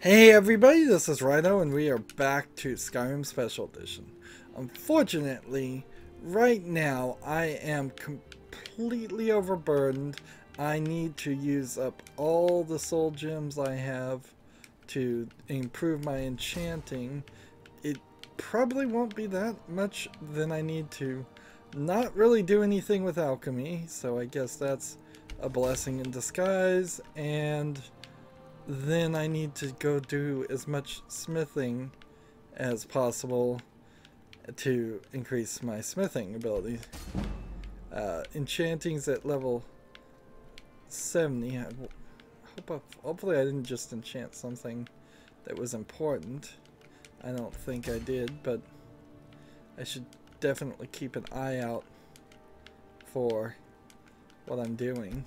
Hey everybody, this is Rydo and we are back to Skyrim Special Edition. Unfortunately, right now I am completely overburdened. I need to use up all the soul gems I have to improve my enchanting. It probably won't be that much, then I need to not really do anything with alchemy, so I guess that's a blessing in disguise, and then I need to go do as much smithing as possible to increase my smithing ability. Enchanting's at level 70. Hopefully I didn't just enchant something that was important. I don't think I did, but I should definitely keep an eye out for what I'm doing.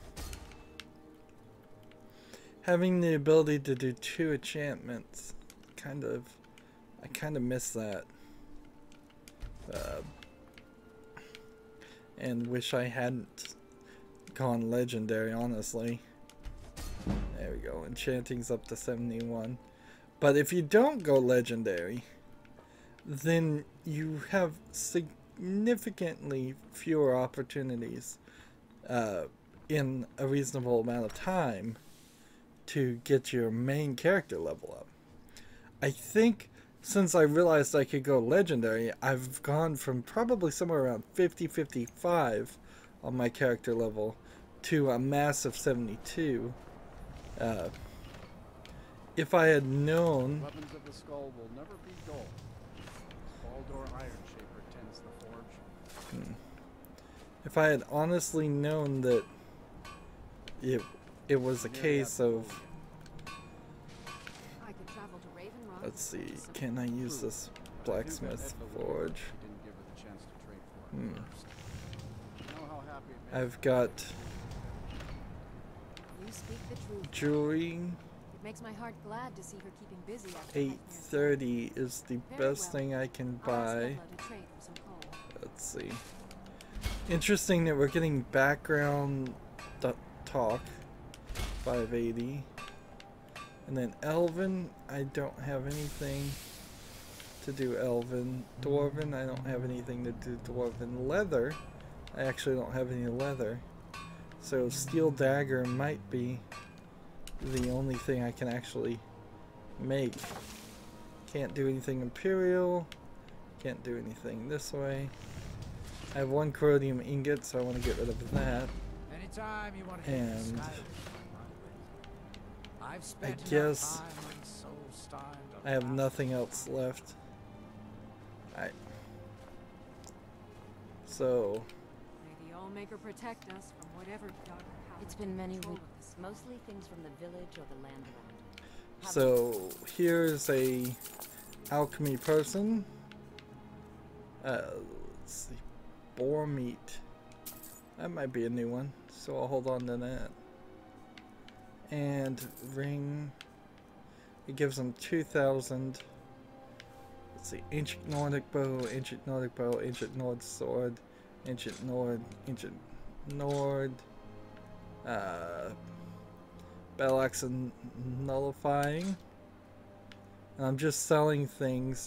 Having the ability to do 2 enchantments, I kind of miss that. And wish I hadn't gone legendary, honestly. There we go, enchanting's up to 71. But if you don't go legendary, then you have significantly fewer opportunities in a reasonable amount of time to get your main character level up. I think since I realized I could go legendary, I've gone from probably somewhere around 50-55 on my character level to a massive 72. If I had known, Weapons of the skull will never be dull. Baldur Iron Shaper tends the forge. if I had honestly known that it was a case of, let's see, can I use this blacksmith forge? I've got jewelry. Makes my heart glad to see her keeping busy. 830 is the best thing I can buy. Let's see. Interesting that we're getting background talk. 580. And then Elven, I don't have anything to do Elven. Dwarven, I don't have anything to do Dwarven. Leather, I actually don't have any leather. So Steel Dagger might be the only thing I can actually make. Can't do anything Imperial. Can't do anything this way. I have 1 corrodium ingot, so I want to get rid of that. And I guess I have nothing else left. So may the Allmaker protect us from whatever dark power. It's been many weeks, mostly things from the village or the land around. So here's a alchemy person. Let's see, boar meat. That might be a new one, so I'll hold on to that. And ring, it gives them 2,000. Let's see, ancient Nordic bow, ancient Nordic bow, ancient Nord sword, ancient Nord, battle axe and nullifying. And I'm just selling things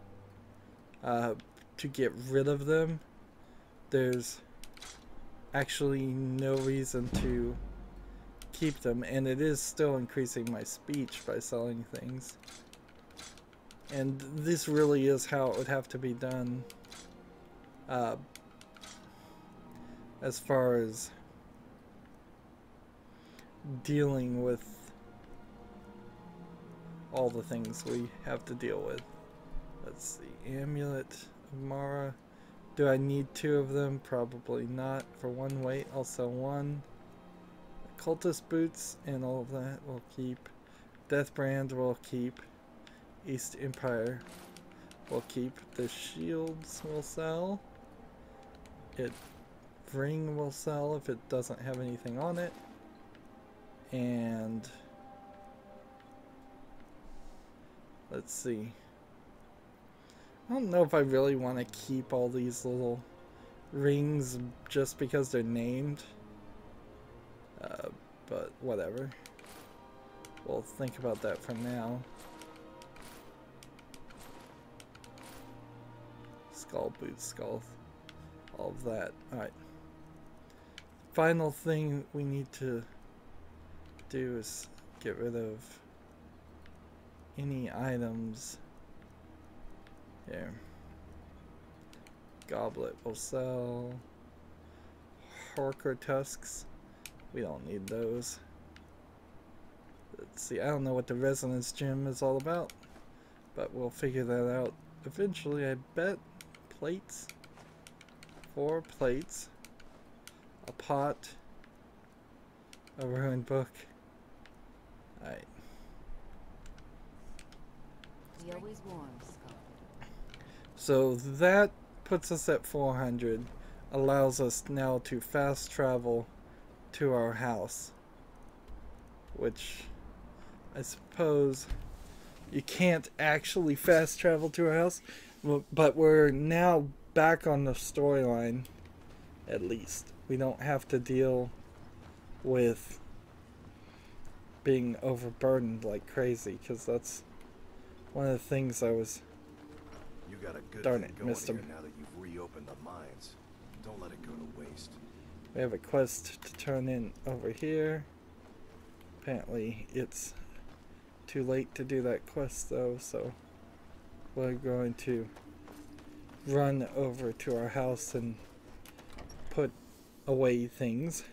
to get rid of them. There's actually no reason to keep them, and it is still increasing my speech by selling things. And this really is how it would have to be done as far as dealing with all the things we have to deal with. Let's see, Amulet of Mara. Do I need 2 of them? Probably not. For 1 weight, I'll sell 1. Cultist boots and all of that we'll keep. Deathbrand we'll keep. East Empire we'll keep. The shields we'll sell. Ring will sell if it doesn't have anything on it. And let's see. I don't know if I really want to keep all these little rings just because they're named. But whatever. we'll think about that for now. Skull boots, skull, all of that. Alright. Final thing we need to do is get rid of any items here. Goblet will sell. Horker tusks, we don't need those. Let's see, I don't know what the resonance gem is all about, but we'll figure that out eventually, I bet. Plates, 4 plates, a pot, a ruined book. Alright. He always warms, Scott. So that puts us at 400, allows us now to fast travel to our house, which I suppose you can't actually fast travel to our house, but we're now back on the storyline. At least we don't have to deal with being overburdened like crazy, because that's one of the things I was. You got a good Darn thing it, going missed him. here now that you've reopened the mines. Don't let it go to waste. We have a quest to turn in over here. Apparently it's too late to do that quest though, so we're going to run over to our house and put away things.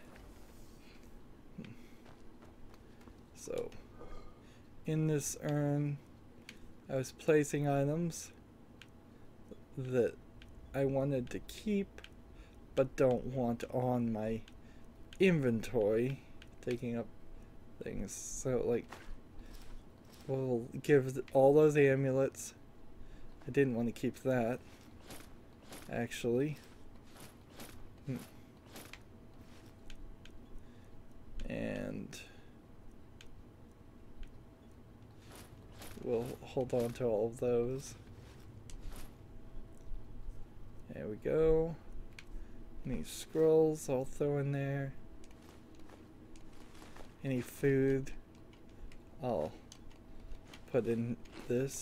So in this urn I was placing items that I wanted to keep but don't want on my inventory taking up things. So like we'll give all those amulets. I didn't want to keep that actually. And we'll hold on to all of those. There we go. Any scrolls I'll throw in there. Any food I'll put in this.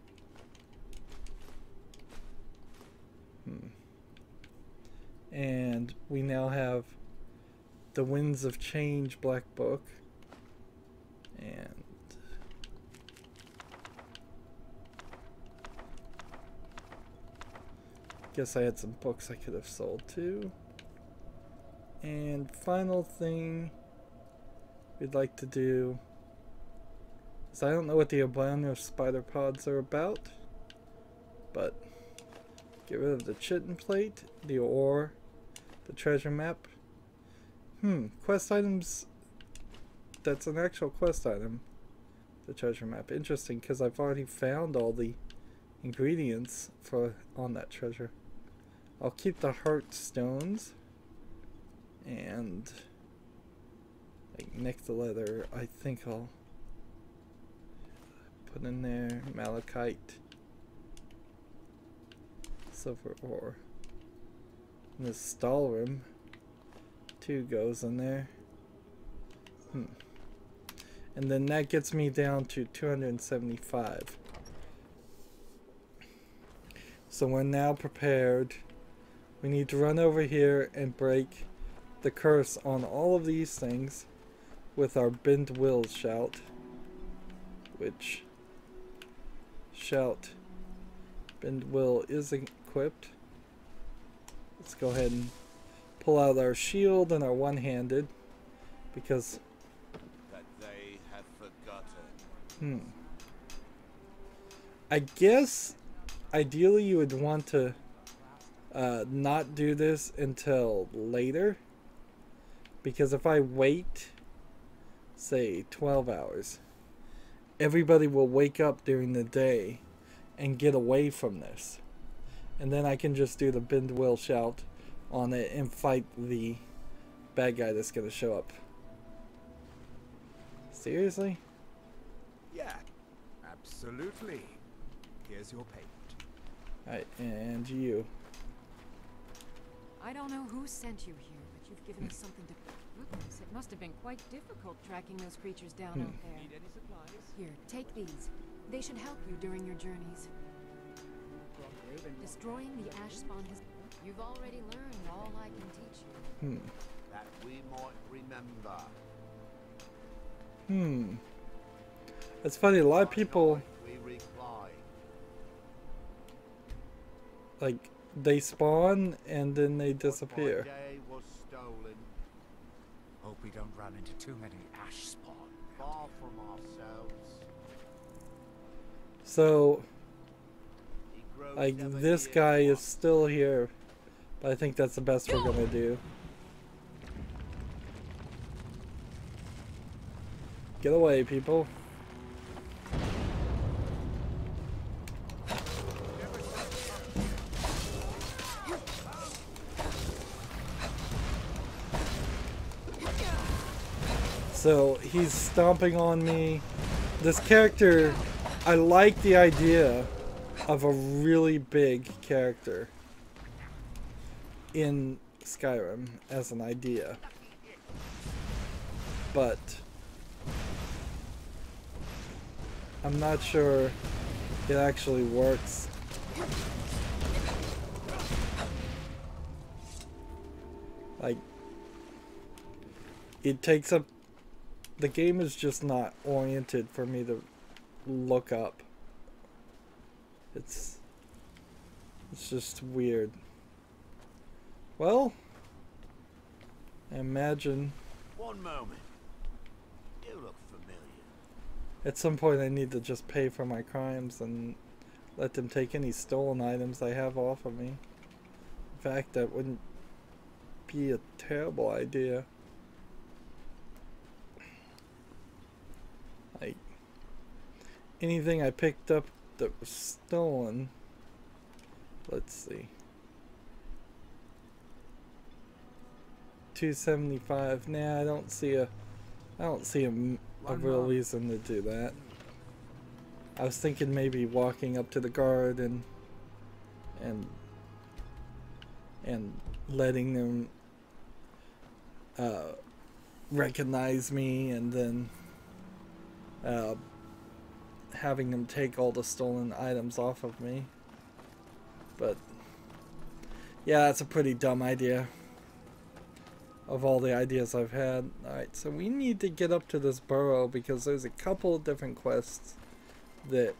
And we now have the Winds of Change Black Book. And guess I had some books I could have sold too. And final thing we'd like to do is, I don't know what the albino spider pods are about, but get rid of the chitin plate, the ore, the treasure map. Quest items. That's an actual quest item. The treasure map. Interesting, because I've already found all the ingredients for on that treasure. I'll keep the heart stones and like next to leather. I think I'll put in there malachite, silver ore, and this Stalrim 2 goes in there. And then that gets me down to 275. So we're now prepared. We need to run over here and break the curse on all of these things with our Bend Will shout. Which shout Bend Will is equipped. Let's go ahead and pull out our shield and our one-handed, because That they have forgotten. I guess ideally you would want to not do this until later, because if I wait say 12 hours, everybody will wake up during the day and get away from this, and then I can just do the Bend Will shout on it and fight the bad guy that's gonna show up. Seriously? Yeah, absolutely. Here's your payment. Alright, and you. I don't know who sent you here, but you've given me something to Goodness, it must have been quite difficult tracking those creatures down out there. Need any supplies? Here, take these. They should help you during your journeys. Destroying the ash spawn has... You've already learned all I can teach you. That we might remember. It's funny, a lot of people, We recline. like, they spawn and then they My disappear. day was stolen. Hope we don't run into too many ash spawn. Far from ourselves. So, He grows like, ever this near guy to is us. still here. But I think that's the best we're gonna do. Get away, people. So he's stomping on me. This character, I like the idea of a really big character in Skyrim as an idea. But I'm not sure it actually works. Like, it takes up, the game is just not oriented for me to look up. It's just weird. Well, I imagine One moment. You look familiar. at some point I need to just pay for my crimes and let them take any stolen items I have off of me. In fact, that wouldn't be a terrible idea. Like, anything I picked up that was stolen. Let's see. 275. Nah, I don't see a real reason to do that. I was thinking maybe walking up to the guard and letting them recognize me, and then having them take all the stolen items off of me. But yeah, that's a pretty dumb idea of all the ideas I've had. Alright, so we need to get up to this burrow because there's a couple of different quests that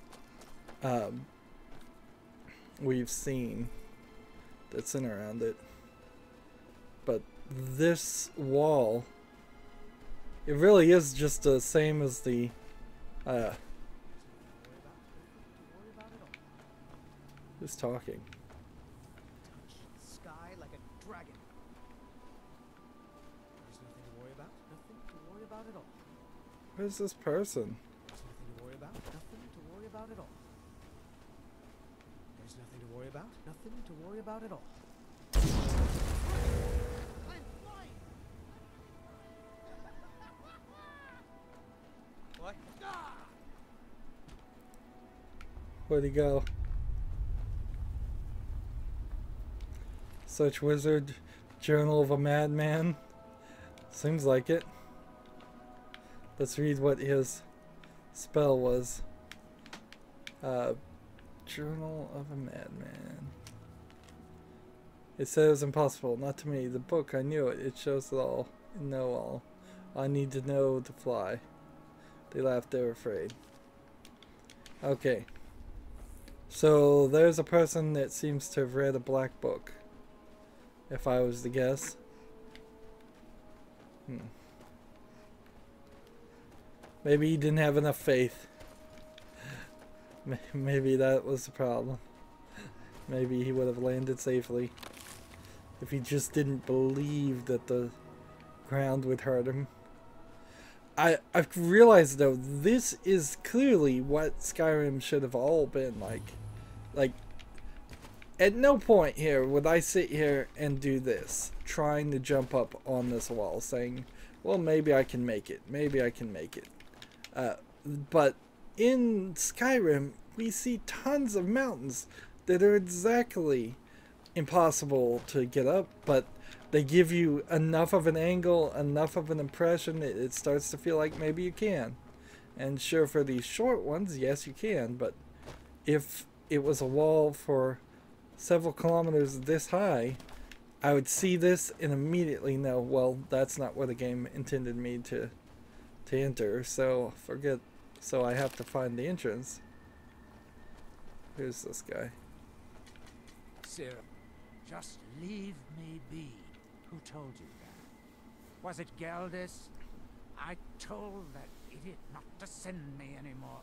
we've seen that's in around it. But this wall, it really is just the same as the who's talking? Sky like a dragon. There's nothing to worry about. Nothing to worry about at all. Where's this person? There's nothing to worry about. Nothing to worry about at all. There's nothing to worry about. Nothing to worry about at all. What? Where'd he go? Such wizard, journal of a madman. Seems like it. Let's read what his spell was. Journal of a madman. It says impossible, not to me. The book, I knew it. It shows it all. Know all. I need to know to fly. They laughed, they were afraid. Okay. So there's a person that seems to have read a black book. If I was to guess. Maybe he didn't have enough faith. Maybe that was the problem. Maybe he would have landed safely if he just didn't believe that the ground would hurt him. I've realized though, this is clearly what Skyrim should have all been like. Like, at no point here would I sit here and do this, trying to jump up on this wall, saying, well, maybe I can make it. Maybe I can make it. But in Skyrim, we see tons of mountains that are exactly impossible to get up, but they give you enough of an angle, enough of an impression, it starts to feel like maybe you can. And sure, for these short ones, yes, you can, but if it was a wall for several kilometers this high, I would see this and immediately know, well, that's not where the game intended me to enter, so forget. So I have to find the entrance. Who's this guy? Sarah, just leave me be. Who told you that? Was it Geldis? I told that idiot not to send me anymore.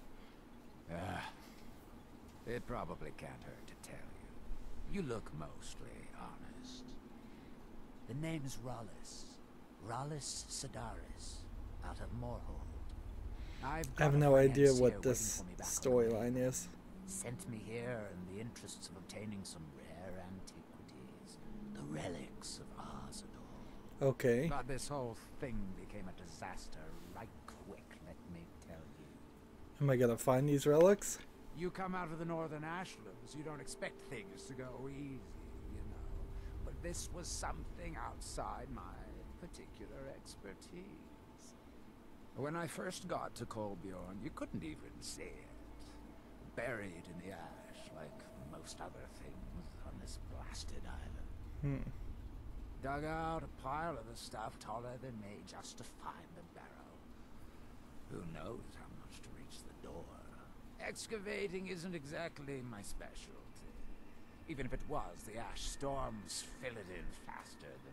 It probably can't hurt to tell you. You look mostly honest. The name's Rollis. Rollis Sedaris, out of Moorhold. I have no idea what this storyline is. Sent me here in the interests of obtaining some rare antiquities. The relics of Arzador. Okay. But this whole thing became a disaster right quick, let me tell you. Am I gonna find these relics? You come out of the northern ashlands, you don't expect things to go easy, you know. But this was something outside my particular expertise. When I first got to Kolbjorn, you couldn't even see it. Buried in the ash, like most other things on this blasted island. Dug out a pile of the stuff taller than me just to find the barrow. Who knows how much to reach the door. Excavating isn't exactly my specialty. Even if it was, the ash storms fill it in faster than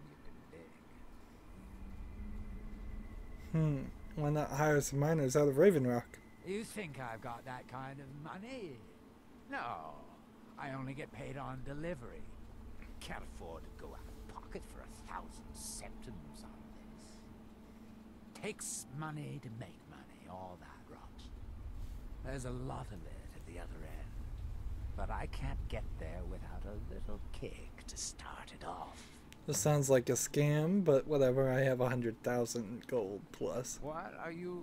you can dig. Why not hire some miners out of Raven Rock? You think I've got that kind of money? No, I only get paid on delivery. Can't afford to go out of pocket for 1,000 septims on this. Takes money to make money, all that rot. There's a lot of it at the other end, but I can't get there without a little kick to start it off. This sounds like a scam, but whatever, I have 100,000 gold plus. What? Are you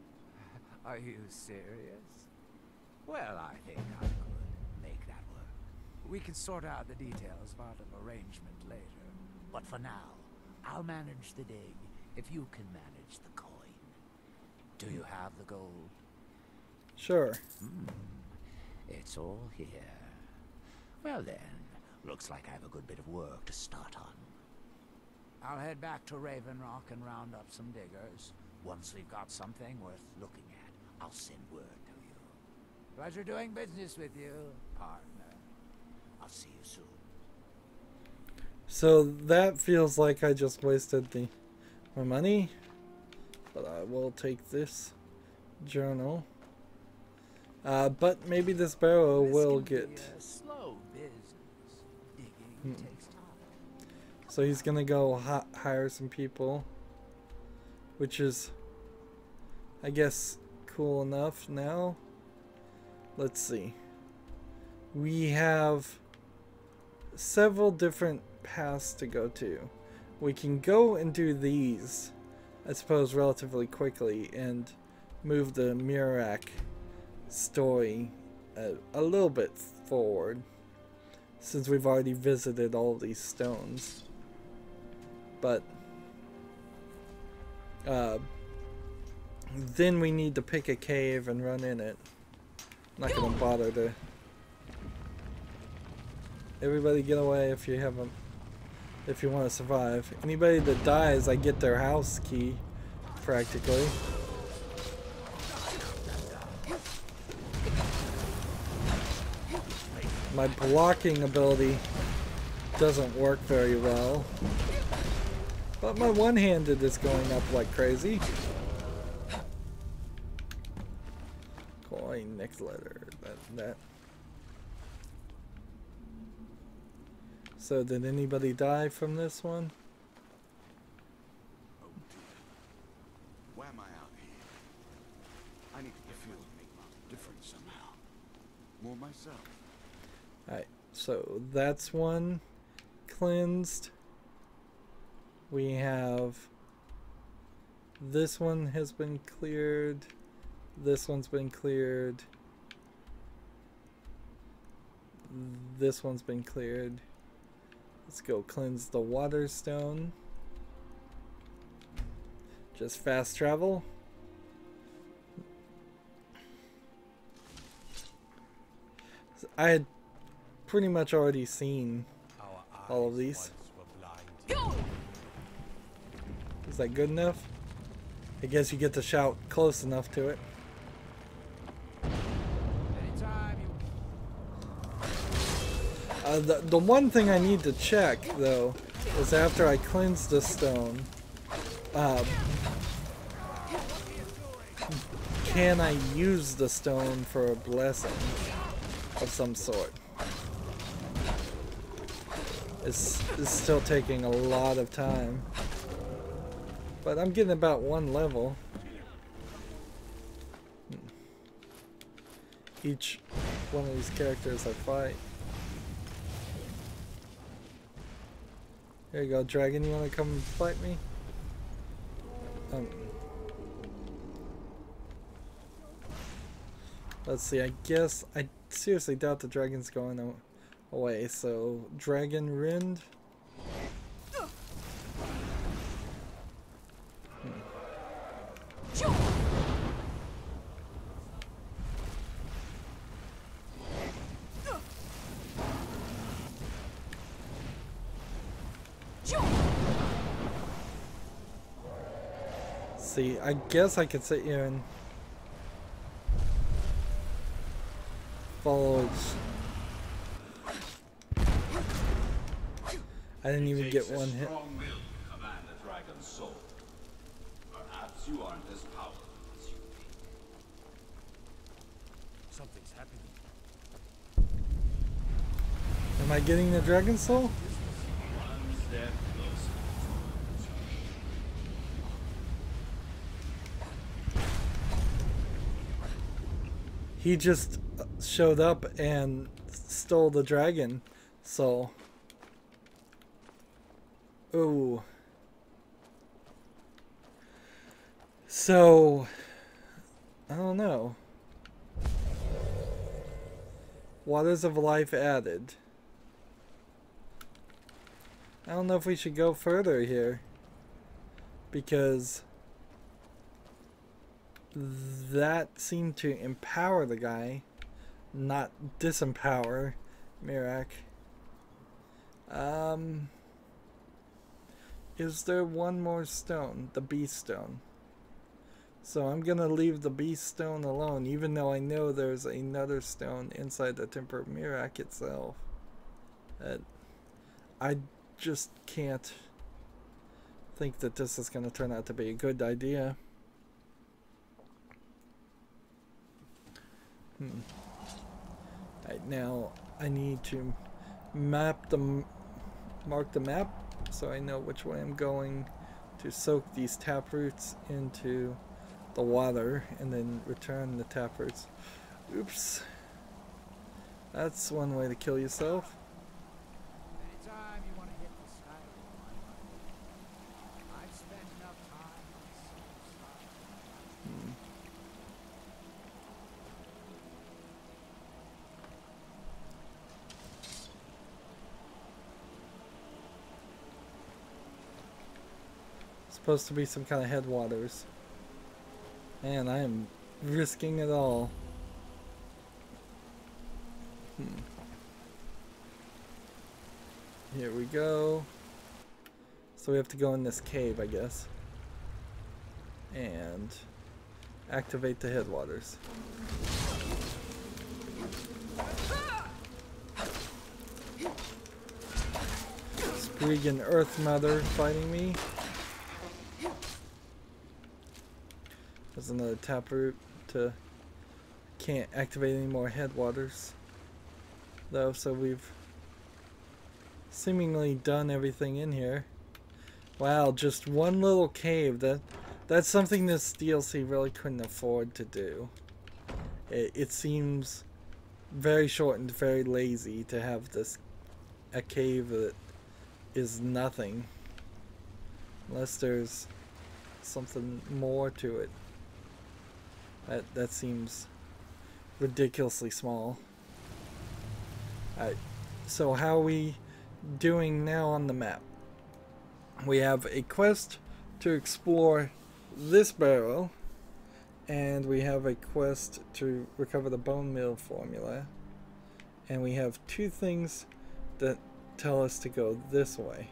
serious? Well, I think I could make that work. We can sort out the details of our arrangement later. But for now, I'll manage the dig if you can manage the coin. Do you have the gold? Sure. It's all here. Well then, looks like I have a good bit of work to start on. I'll head back to Raven Rock and round up some diggers. Once we've got something worth looking at, I'll send word to you. Pleasure doing business with you, partner. I'll see you soon. So that feels like I just wasted my money, but I will take this journal. But maybe this barrow will get. Slow business. Digging takes time. So he's gonna go hire some people, which is, I guess, cool enough now. Let's see. We have several different paths to go to. We can go and do these, I suppose, relatively quickly and move the Mirak story a little bit forward, since we've already visited all these stones. But then we need to pick a cave and run in it. I'm not gonna bother to. Everybody get away if you haven't, if you want to survive. Anybody that dies, I get their house key, practically. My blocking ability doesn't work very well, but my one-handed is going up like crazy. Coin, next letter, that. So did anybody die from this one? Oh dear. Why am I out here? I need to feel to make my difference somehow. More myself. Alright, so that's one cleansed. We have this one has been cleared. This one's been cleared. This one's been cleared. Let's go cleanse the water stone. Just fast travel. I had pretty much already seen all of these. Is that good enough? I guess you get to shout close enough to it. The one thing I need to check though is after I cleanse the stone, can I use the stone for a blessing of some sort? It's still taking a lot of time, but I'm getting about 1 level. Each one of these characters I fight. There you go, dragon, you wanna come fight me? Let's see, I guess, I seriously doubt the dragon's going away, so Dragon Rind. See, I guess I could sit here and follow its... I didn't even get one hit. Command the dragon's soul. Perhaps you aren't as powerful as you think. Something's happening. Am I getting the dragon soul? One step closer. He just showed up and stole the dragon soul. Ooh. So, I don't know. Waters of Life added. I don't know if we should go further here, because that seemed to empower the guy, not disempower Mirak. Is there one more stone? The beast stone. So I'm gonna leave the beast stone alone, even though I know there's another stone inside the Temple of Mirak itself. I just can't think that this is gonna turn out to be a good idea. Right now, I need to mark the map so I know which way I'm going to soak these taproots into the water and then return the taproots. Oops. That's one way to kill yourself. Anytime you want to hit the Skyrim, I've spent enough time on some Supposed to be some kind of headwaters. Man, I am risking it all. Here we go. So we have to go in this cave, I guess. And activate the headwaters. Spriggan Earth Mother fighting me. There's another taproot to... Can't activate any more headwaters though, so we've seemingly done everything in here. Wow, just one little cave. That's something this DLC really couldn't afford to do. It seems very short and very lazy to have a cave that is nothing, unless there's something more to it. That seems ridiculously small. So how are we doing now on the map. We have a quest to explore this barrel, and we have a quest to recover the bone meal formula, and we have two things that tell us to go this way.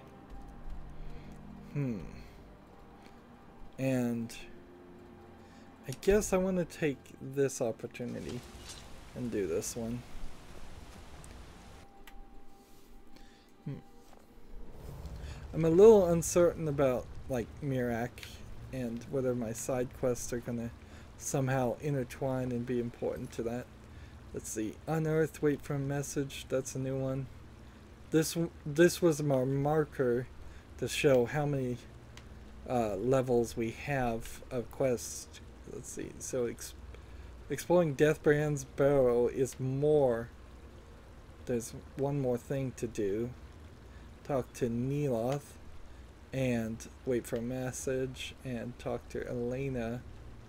And I guess I want to take this opportunity and do this one. I'm a little uncertain about like Mirac and whether my side quests are gonna somehow intertwine and be important to that. Let's see. Unearth, wait for a message. That's a new one. This was my marker to show how many levels we have of quests. Let's see. So exploring Deathbrand's Barrow is more. There's one more thing to do. Talk to Neeloth and wait for a message and talk to Elena.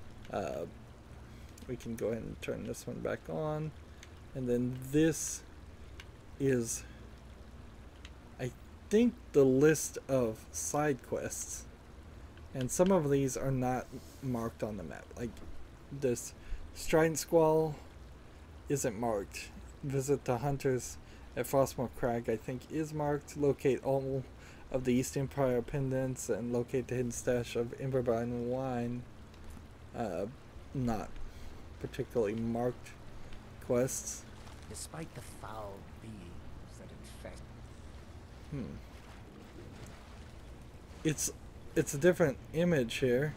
We can go ahead and turn this one back on, and then this is, I think, the list of side quests, and some of these are not marked on the map. Like this Strident Squall isn't marked. Visit the hunters at Frostmoor Crag, I think, is marked. Locate all of the East Empire pendants and locate the hidden stash of Emberbine wine. Not particularly marked quests. Despite the foul beings that infest. It's a different image here.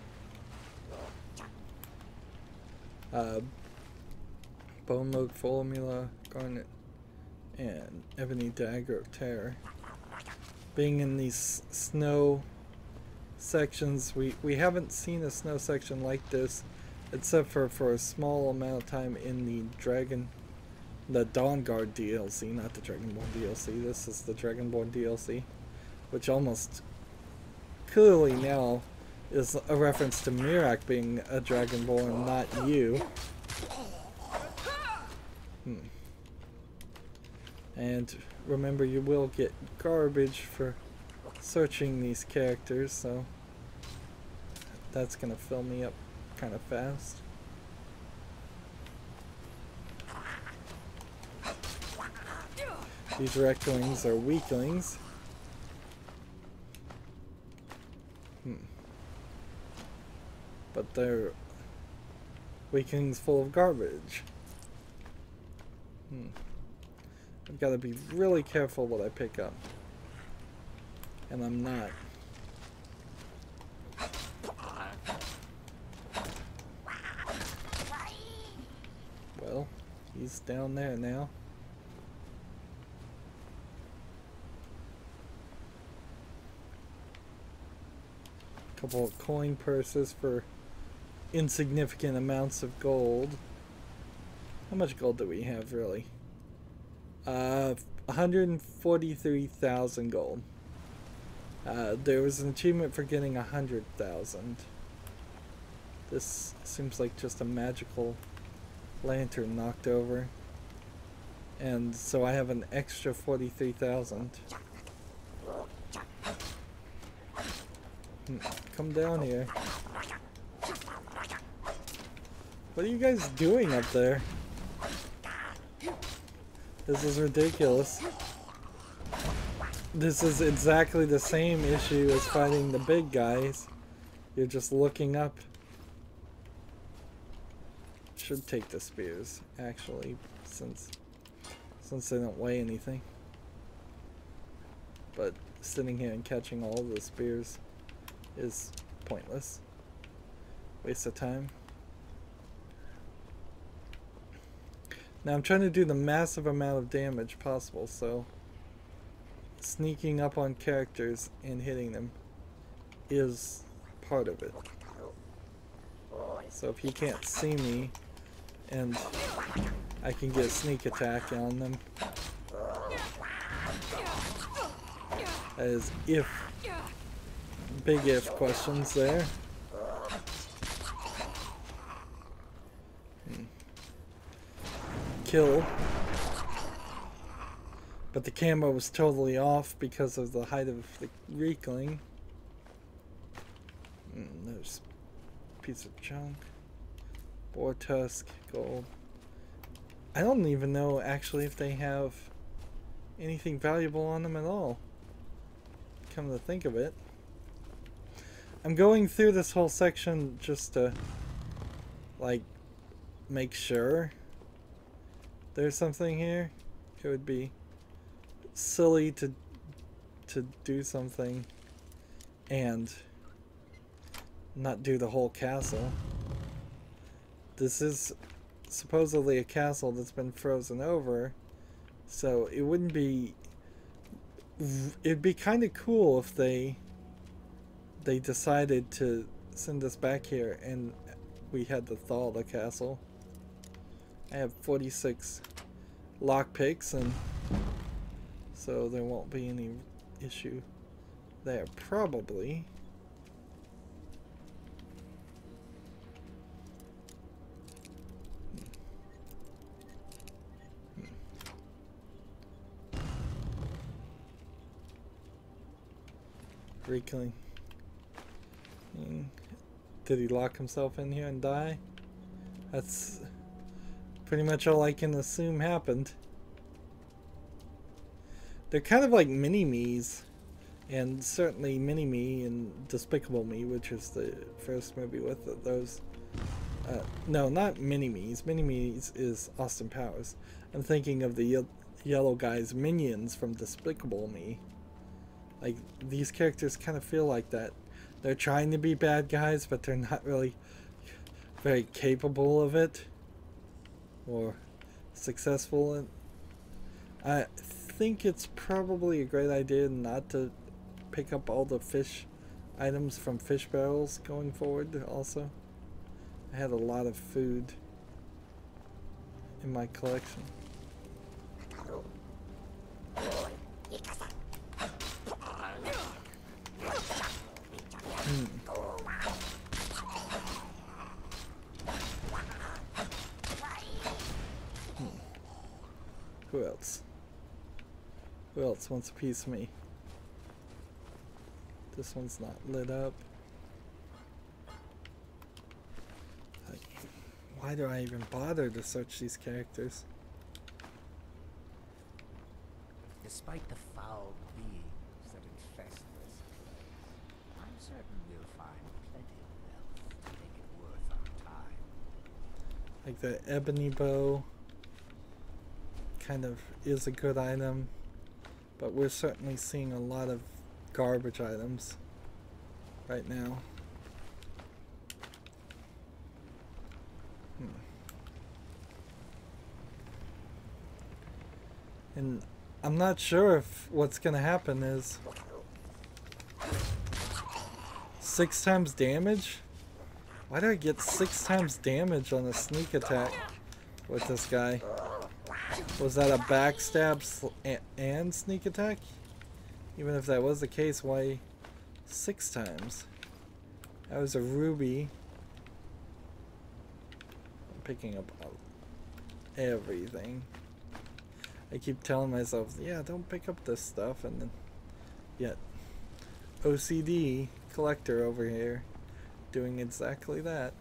Bone Milk Formula, Garnet, and Ebony Dagger of Terror. Being in these snow sections, we haven't seen a snow section like this, except for a small amount of time in the Dawnguard DLC, not the Dragonborn DLC. This is the Dragonborn DLC, which almost clearly now is a reference to Mirac being a Dragonborn, not you. And remember, you will get garbage for searching these characters, so that's gonna fill me up kind of fast. These Recklings are weaklings. But they're weaklings full of garbage. I've got to be really careful what I pick up. And I'm not. Well, he's down there now. Couple of coin purses for insignificant amounts of gold. How much gold do we have, really? 143,000 gold. There was an achievement for getting 100,000. This seems like just a magical lantern knocked over. And so I have an extra 43,000. Come down here. What are you guys doing up there? This is ridiculous. This is exactly the same issue as fighting the big guys. You're just looking up. Should take the spears, actually, since they don't weigh anything. But sitting here and catching all the spears is pointless. Waste of time. Now I'm trying to do the massive amount of damage possible, so sneaking up on characters and hitting them is part of it. So if he can't see me and I can get a sneak attack on them, that is if, big if questions there. Kill. But the camera was totally off because of the height of the recling. There's a piece of junk. Boar tusk, gold. I don't even know actually if they have anything valuable on them at all. Come to think of it. I'm going through this whole section just to like make sure there's something here. It would be silly to do something and not do the whole castle. This is supposedly a castle that's been frozen over, so it wouldn't be, it'd be kind of cool if they decided to send us back here and we had to thaw the castle. I have 46 lockpicks, and so there won't be any issue there, probably. Reclaim. Did he lock himself in here and die? That's pretty much all I can assume happened. They're kind of like mini-me's, and certainly Mini-Me in Despicable Me, which is the first movie with those. No, not Mini-Me's. Mini-Me's is Austin Powers. I'm thinking of the yellow guy's minions from Despicable Me. Like, these characters kind of feel like that. They're trying to be bad guys, but they're not really very capable of it or successful in. I think it's probably a great idea not to pick up all the fish items from fish barrels going forward also. I had a lot of food in my collection. Who else? Who else wants a piece of me? This one's not lit up. Like, why do I even bother to search these characters? Despite the foul beings that infest this place, I'm certain we'll find plenty of wealth to make it worth our time. Like the ebony bow kind of is a good item, but we're certainly seeing a lot of garbage items right now. And I'm not sure if what's gonna happen is 6 times damage? Why do I get 6 times damage on a sneak attack with this guy? Was that a backstab and sneak attack? Even if that was the case, why 6 times? That was a ruby. I'm picking up everything. I keep telling myself, yeah, don't pick up this stuff, and then yet OCD collector over here doing exactly that.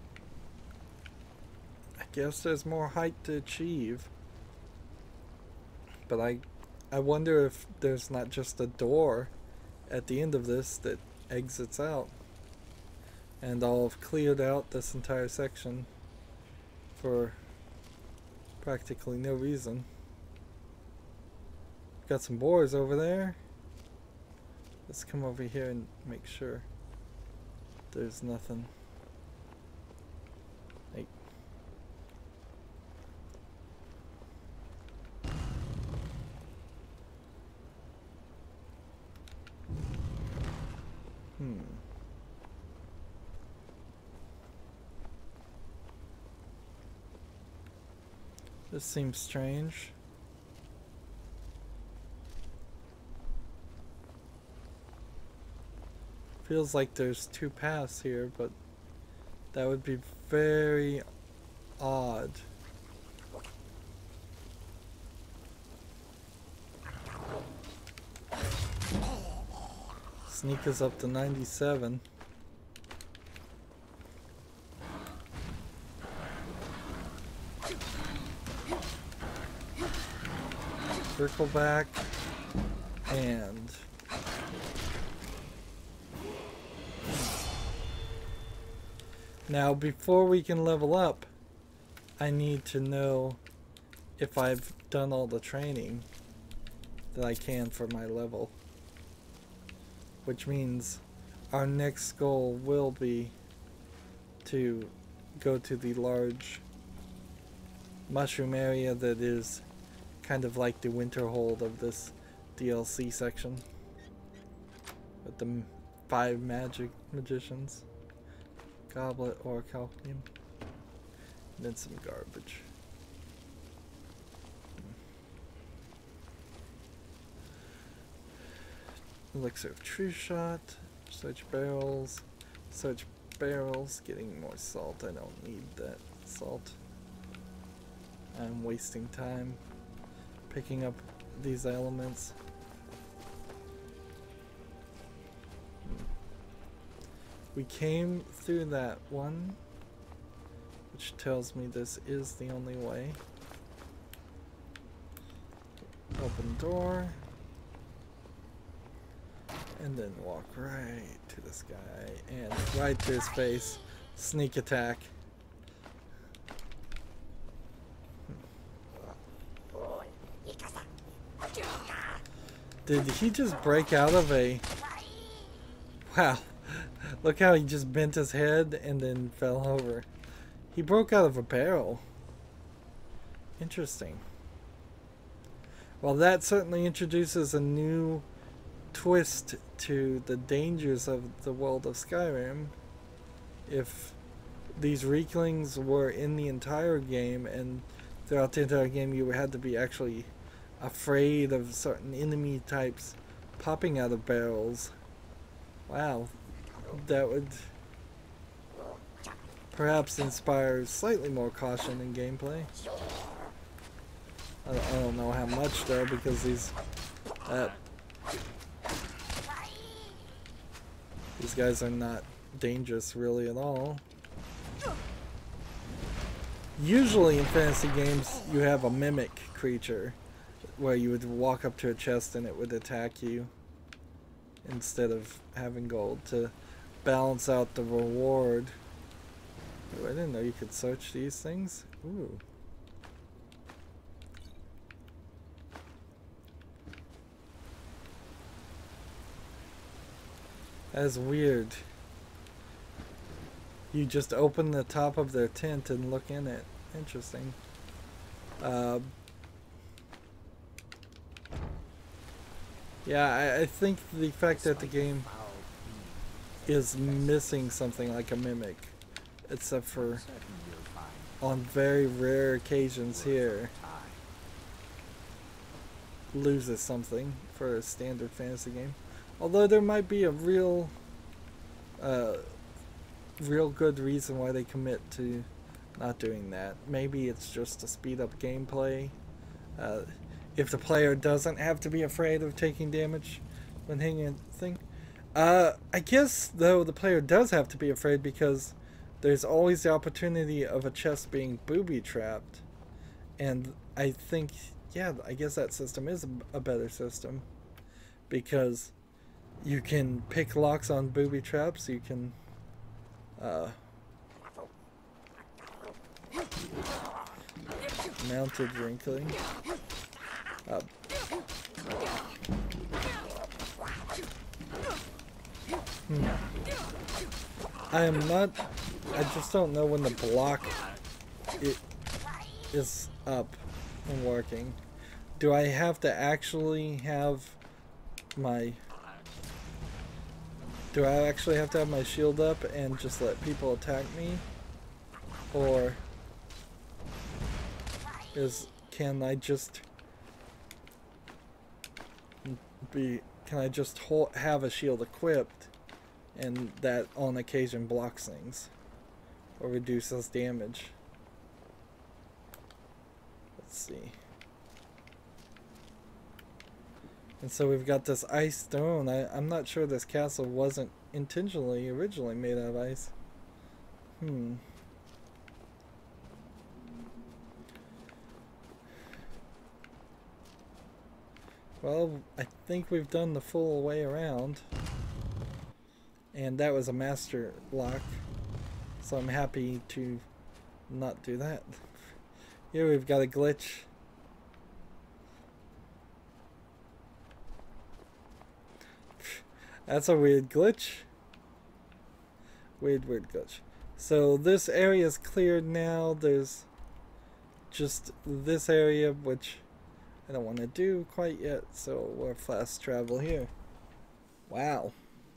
I guess there's more height to achieve, but I wonder if there's not just a door at the end of this that exits out, and I'll have cleared out this entire section for practically no reason. Got some boars over there. Let's come over here and make sure there's nothing. Hey. This seems strange. Feels like there's 2 paths here, but that would be very odd. Sneak is up to 97. Circle back and now before we can level up, I need to know if I've done all the training that I can for my level, which means our next goal will be to go to the large mushroom area that is kind of like the winter hold of this DLC section with the 5 magic magicians, goblet, orichalcum, and then some garbage. Elixir of True Shot, search barrels, getting more salt. I don't need that salt. I'm wasting time picking up these elements. We came through that one, which tells me this is the only way. Open door. And then walk right to this guy and right to his face. Sneak attack. Did he just break out of a... Wow. Look how he just bent his head and then fell over. He broke out of a barrel. Interesting. Well, that certainly introduces a new twist to the dangers of the world of Skyrim. If these Reeklings were in the entire game, and throughout the entire game you had to be actually afraid of certain enemy types popping out of barrels. Wow, that would perhaps inspire slightly more caution in gameplay. I don't know how much though, because these guys are not dangerous really at all. Usually in fantasy games you have a mimic creature where you would walk up to a chest and it would attack you instead of having gold to balance out the reward. Ooh, I didn't know you could search these things. Ooh. That's weird. You just open the top of their tent and look in it. Interesting. Yeah, I think the fact that the game is missing something like a mimic, except for on very rare occasions here, loses something for a standard fantasy game. Although there might be a real good reason why they commit to not doing that. Maybe it's just to speed up gameplay. If the player doesn't have to be afraid of taking damage when hitting a thing. I guess, though, the player does have to be afraid because there's always the opportunity of a chest being booby-trapped. And I think, yeah, I guess that system is a better system. Because you can pick locks on booby-traps, you can... mounted wrinkling. I just don't know when the block is up and working. Do I have to actually have my... Do I actually have to have my shield up and just let people attack me? Or can I just have a shield equipped and that on occasion blocks things or reduces damage? Let's see. And so we've got this ice throne. I'm not sure this castle wasn't intentionally originally made out of ice. Well, I think we've done the full way around. And that was a master lock. So I'm happy to not do that. Here we've got a glitch. That's a weird glitch. Weird glitch. So this area is cleared now. There's just this area, which I don't want to do quite yet. So we'll fast travel here. Wow.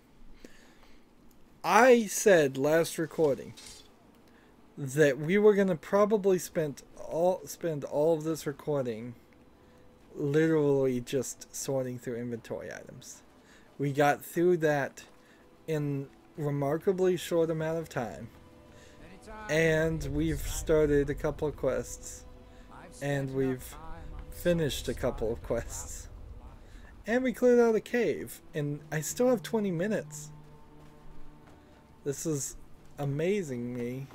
I said last recording that we were going to probably spend all of this recording literally just sorting through inventory items. We got through that in remarkably short amount of time. And we've started a couple of quests. And we've finished a couple of quests. And we cleared out a cave. And I still have 20 minutes. This is amazing me.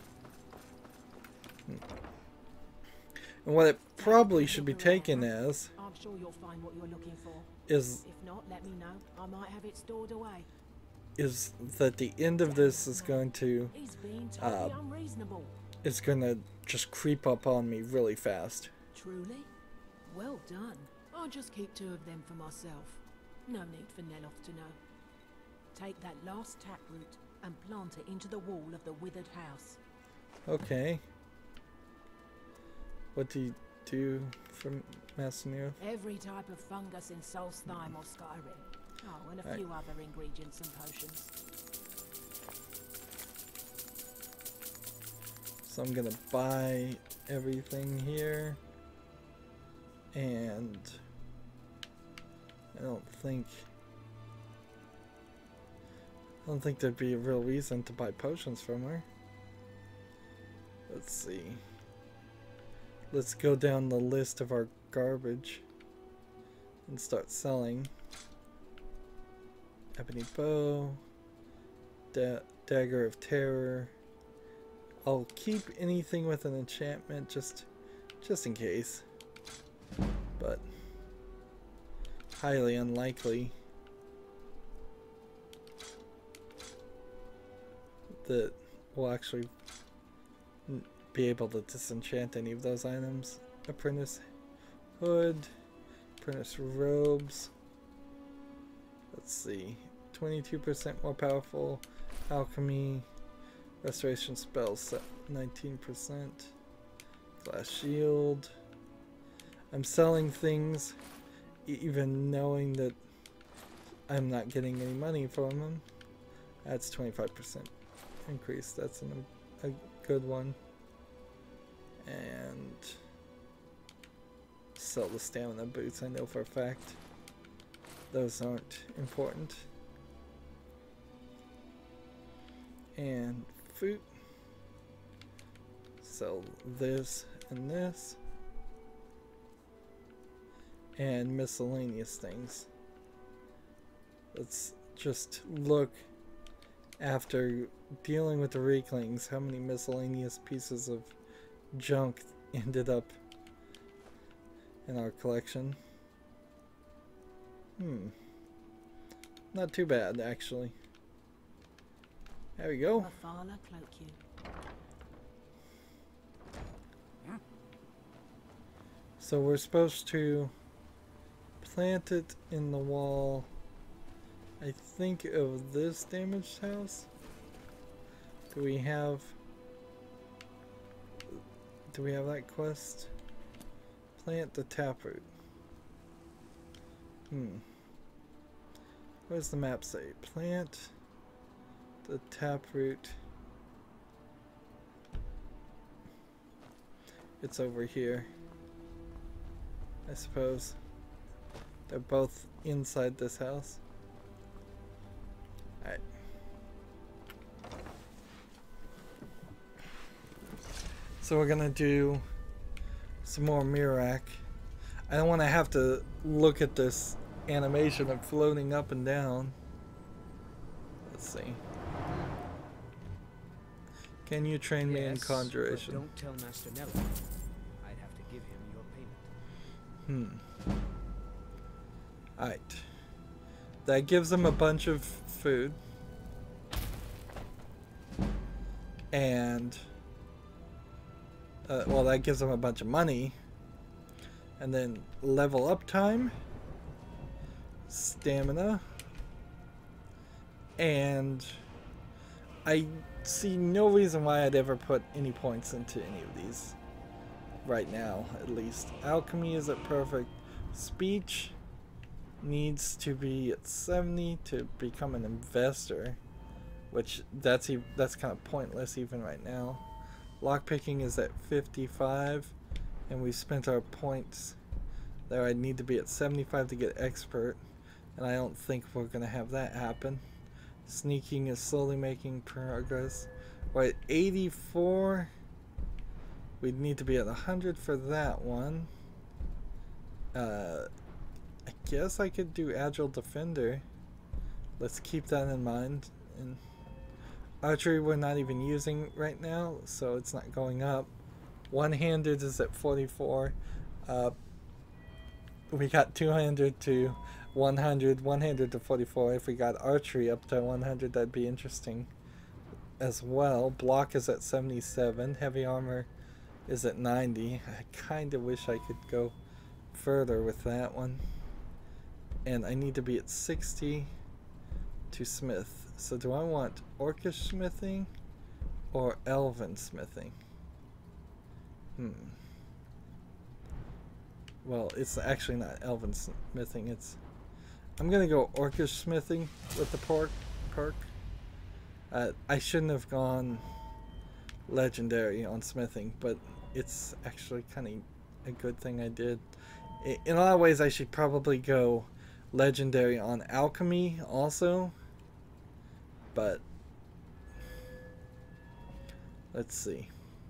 And what it probably should be taken as I'm sure you'll find what you're looking for. Is if not, let me know. I might have it stored away. Is that the end of this is going to He's being totally unreasonable. It's gonna just creep up on me really fast. Truly? Well done. I'll just keep 2 of them for myself. No need for Neloth to know. Take that last taproot and plant it into the wall of the withered house. Okay. What do you do for Massenio? Every type of fungus in Solstheim or Skyrim. Oh, and a few other ingredients and potions. So I'm gonna buy everything here. And I don't think there'd be a real reason to buy potions from her. Let's see. Let's go down the list of our garbage and start selling. Ebony bow, dagger of terror. I'll keep anything with an enchantment just in case, but highly unlikely that we'll actually be able to disenchant any of those items. Apprentice hood, apprentice robes. Let's see, 22% more powerful. Alchemy, restoration spells 19%. Glass shield. I'm selling things even knowing that I'm not getting any money from them. That's 25% increase. That's a good one. And sell the stamina boots, I know for a fact. Those aren't important. And food. Sell this and this. And miscellaneous things. Let's just look after dealing with the Reeklings how many miscellaneous pieces of junk ended up in our collection. Not too bad, actually. There we go. So we're supposed to plant it in the wall, I think, of this damaged house. Do we have that quest? Plant the taproot. What does the map say? Plant the taproot. It's over here, I suppose. They're both inside this house. Alright. So we're gonna do some more Mirak. I don't want to have to look at this animation of floating up and down. Let's see. Can you train me in conjuration? Don't tell Master Nello. I'd have to give him your payment. Alright. That gives him a bunch of food. And well, that gives him a bunch of money. And then level up time, stamina, and I see no reason why I'd ever put any points into any of these right now, at least. Alchemy is at perfect. Speech needs to be at 70 to become an investor, which that's kind of pointless even right now. Lockpicking is at 55, and we spent our points there. I need to be at 75 to get expert, and I don't think we're gonna have that happen. Sneaking is slowly making progress. We're at 84. We'd need to be at 100 for that one. I guess I could do Agile Defender. Let's keep that in mind. And archery we're not even using right now, so it's not going up. One-handed is at 44. We got 200 to 100, one-handed to 44. If we got archery up to 100, that'd be interesting as well. Block is at 77. Heavy armor is at 90. I kind of wish I could go further with that one. And I need to be at 60 to smith. So do I want orcish smithing or elven smithing? Well, it's actually not elven smithing. I'm gonna go orcish smithing with the perk. I shouldn't have gone legendary on smithing, but it's actually kind of a good thing I did. In a lot of ways, I should probably go legendary on alchemy also, but let's see.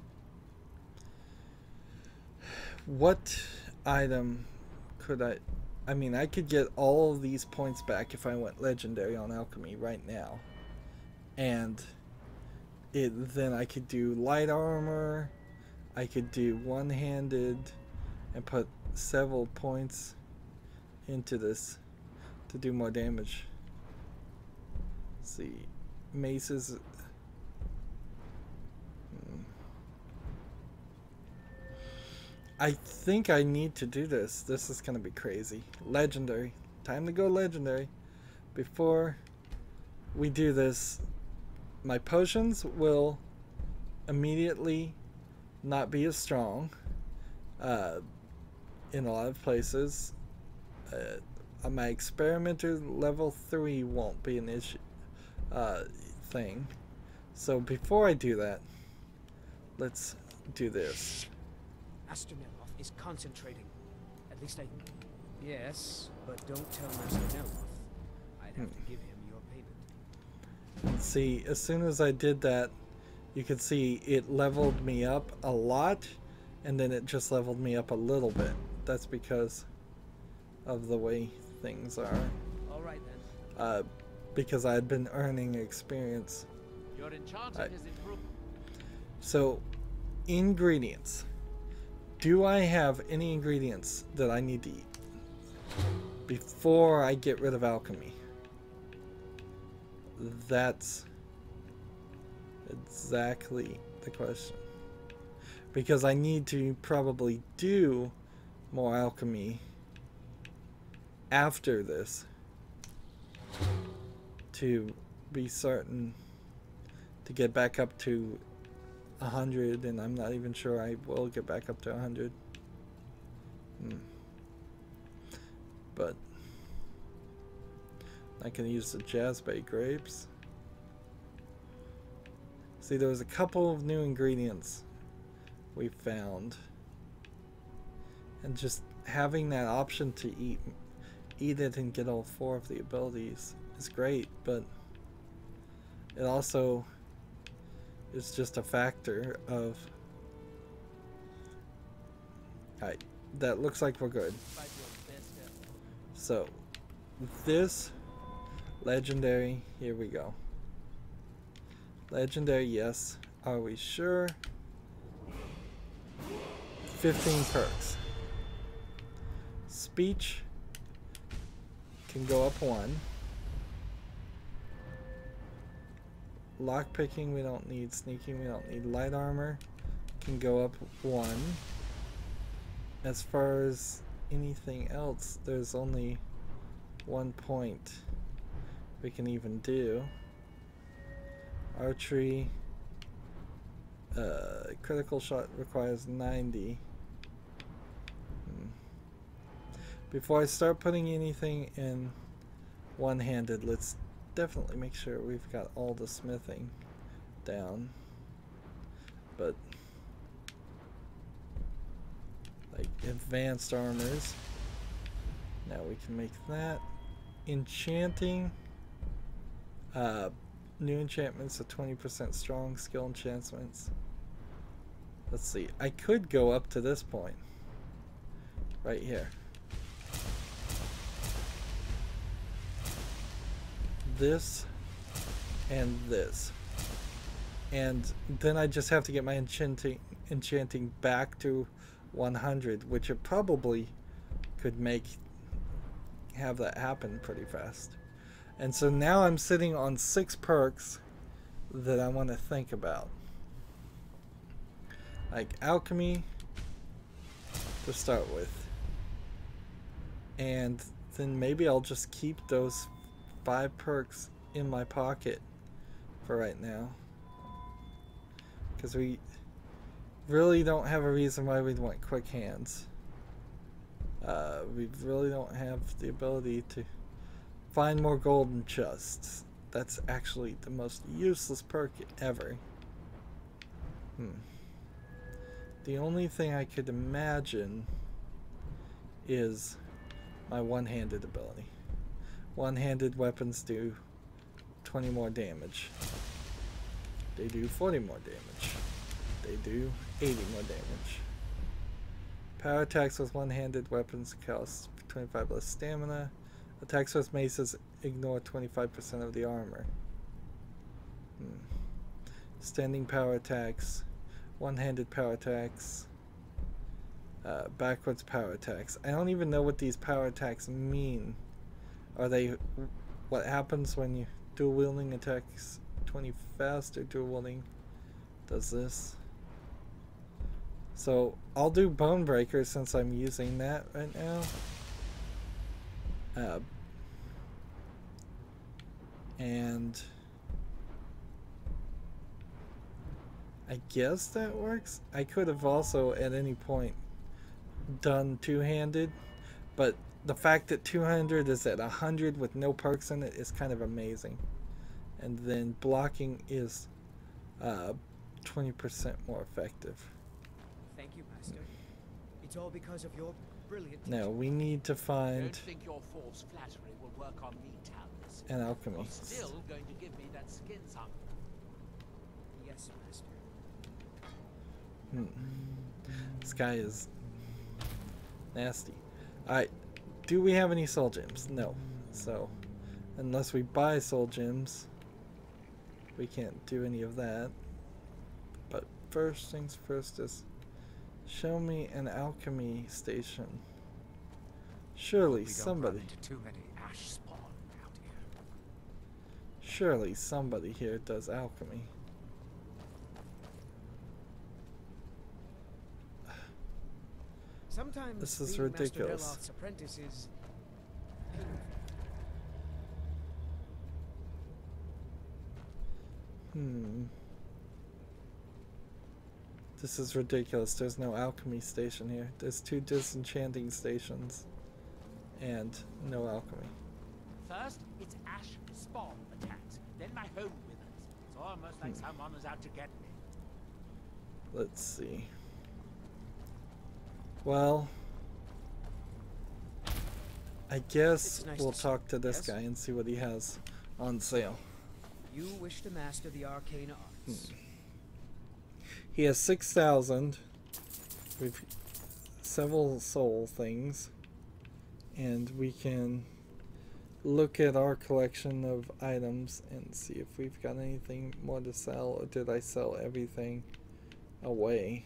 What item could I mean, I could get all of these points back if I went legendary on alchemy right now, and then I could do light armor, I could do one-handed and put several points into this to do more damage. Let's see, maces. I think I need to do this. This is gonna be crazy. Legendary. Time to go legendary. Before we do this, my potions will immediately not be as strong in a lot of places. My experimenter level 3 won't be an issue thing. So before I do that, let's do this. Master Neloth is concentrating. At least I... Yes, but don't tell Master Neloth. I'd have to give him your payment. And see, as soon as I did that, you can see it leveled me up a lot, and then it just leveled me up a little bit. That's because of the way things are. Alright then. Because I had been earning experience. Your enchanting has improved. So, ingredients. Do I have any ingredients that I need to eat before I get rid of alchemy? That's exactly the question. Because I need to probably do more alchemy after this to be certain to get back up to 100, and I'm not even sure I will get back up to 100. But I can use the Jazzbay grapes. See, there was a couple of new ingredients we found, and just having that option to eat it and get all 4 of the abilities is great, but it also is just a factor of... Alright, that looks like we're good. So, this legendary. Here we go. Legendary, yes. Are we sure? 15 perks. Speech can go up 1. Lockpicking we don't need. Sneaking we don't need. Light armor can go up 1. As far as anything else, there's only 1 point we can even do. Archery, critical shot requires 90. Before I start putting anything in one-handed, let's definitely make sure we've got all the smithing down. But like advanced armors, now we can make that. Enchanting, new enchantments are 20% strong. Skill enchantments, let's see, I could go up to this point right here. This and this, and then I just have to get my enchanting back to 100, which it probably could have that happen pretty fast. And so now I'm sitting on 6 perks that I want to think about, like alchemy to start with, and then maybe I'll just keep those 5 perks in my pocket for right now, because we really don't have a reason why we'd want quick hands. We really don't have the ability to find more golden chests. That's actually the most useless perk ever. The only thing I could imagine is my one-handed ability. One-handed weapons do 20 more damage. They do 40 more damage. They do 80 more damage. Power attacks with one-handed weapons cost 25 less stamina. Attacks with maces ignore 25% of the armor. Standing power attacks, one-handed power attacks, backwards power attacks. I don't even know what these power attacks mean. Are they what happens when you dual wielding attacks 20 fast, or dual wielding does this? So I'll do Bone Breaker since I'm using that right now. And I guess that works. I could have also at any point done two-handed, but the fact that 200 is at 100 with no perks in it is kind of amazing. And then blocking is 20% more effective. Thank you, Master. It's all because of your brilliant. Now we need to find. Don't think your false flattery will work on me, Talus. An alchemy. You're still going to give me that skin sample. Yes, Master. This guy is nasty. Alright, do we have any soul gems? No. So, unless we buy soul gems, we can't do any of that. But first things first is show me an alchemy station. Surely somebody. Too many ash spawn out here. Surely somebody here does alchemy. Sometimes this is being ridiculous. Master Delot's apprentice is This is ridiculous. There's no alchemy station here. There's 2 disenchanting stations and no alchemy. First, it's ash spawn attacks. Then my home withers. It's almost like someone was out to get me. Let's see. Well, I guess nice we'll to talk to this yes? guy and see what he has on sale. You wish to master the arcane arts. He has 6,000. We've several soul things, and we can look at our collection of items and see if we've got anything more to sell, or did I sell everything away?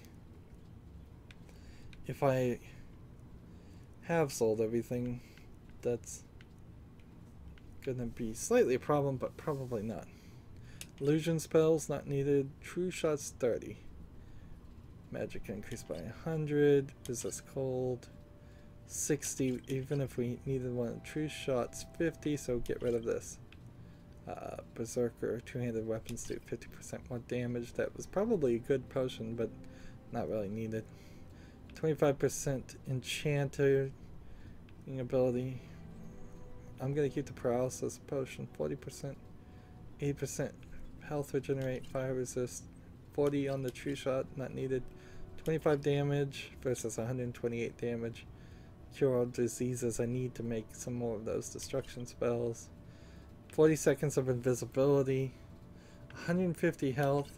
If I have sold everything, that's gonna be slightly a problem, but probably not. Illusion spells not needed. True shots 30. Magic increased by 100. Resist cold 60. Even if we needed one. True shots 50. So get rid of this. Berserker two-handed weapons do 50% more damage. That was probably a good potion, but not really needed. 25% enchanter ability. I'm gonna keep the paralysis potion. 40%. 8% health regenerate. Fire resist. 40 on the true shot, not needed. 25 damage versus 128 damage. Cure all diseases. I need to make some more of those destruction spells. 40 seconds of invisibility. 150 health.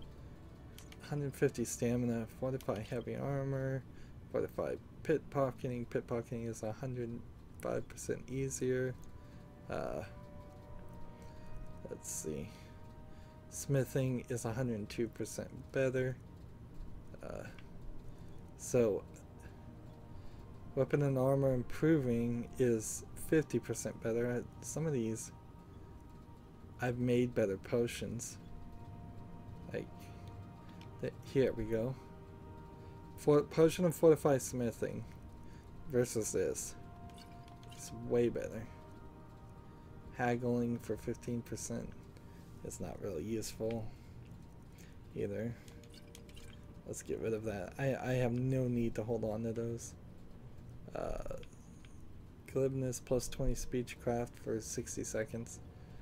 150 stamina. Fortify heavy armor. Fortify pickpocketing. Pickpocketing is 105% easier. Let's see. Smithing is 102% better. So weapon and armor improving is 50% better. Some of these I've made better potions. Like here we go. Potion of fortify smithing versus this. It's way better. Haggling for 15%. It's not really useful either. Let's get rid of that. I have no need to hold on to those. Glibness plus 20 speechcraft for 60 seconds.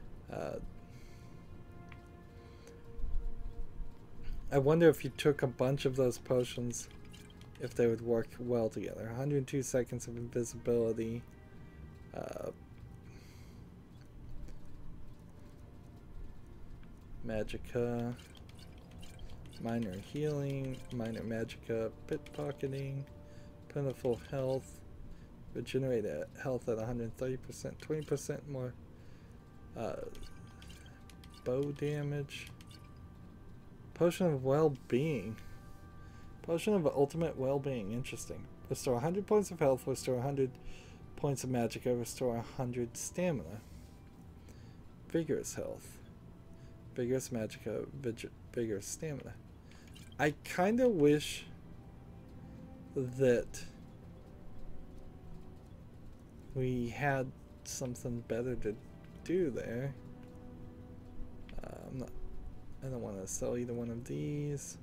I wonder if you took a bunch of those potions, if they would work well together. 102 seconds of invisibility. Magicka, minor healing, minor magicka, pickpocketing, plentiful health, regenerate health at 130%, 20% more bow damage, potion of well-being, potion of ultimate well-being, interesting. Restore 100 points of health, restore 100 points of magicka, restore 100 stamina, vigorous health. Vigorous magicka, vigorous stamina. I kind of wish that we had something better to do there. I don't want to sell either one of these.